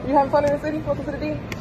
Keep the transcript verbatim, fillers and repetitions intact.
You having fun in the city? Welcome to the D.